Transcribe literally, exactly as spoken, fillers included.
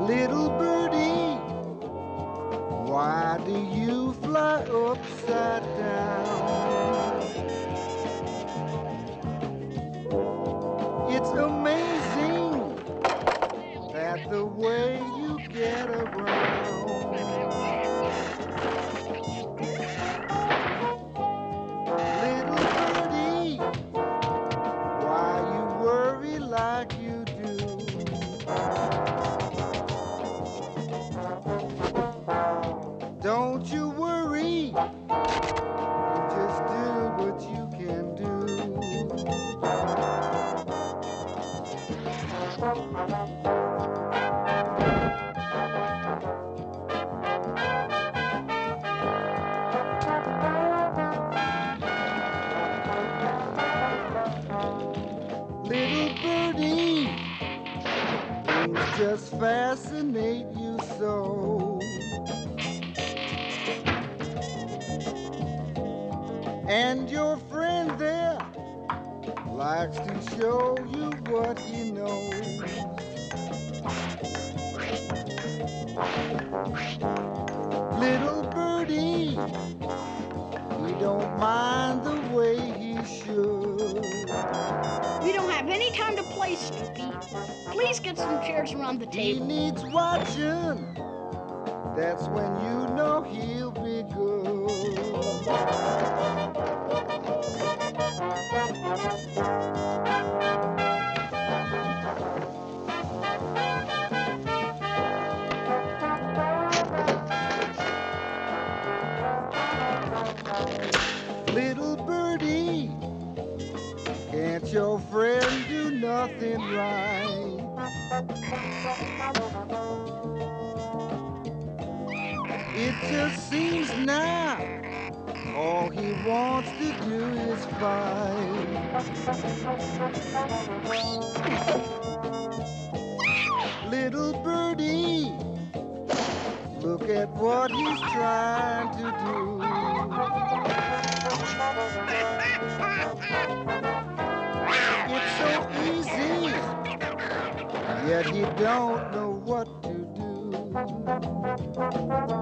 Little birdie, why do you fly upside down? It's amazing that the way you get around. Little birdie, why you worry like you do? Don't you worry, you just do what you can do. Little birdie, things just fascinate you so. And your friend there likes to show you what he knows. Little birdie, he don't mind the way he should. We don't have any time to play, Snoopy. Please get some chairs around the He table. needs watching, that's when you know he'll be good. Little birdie, can't your friend do nothing right? It just seems now all he wants to do is fight. Little birdie, look at what he's trying to do. It's so easy, yet he don't know what to do.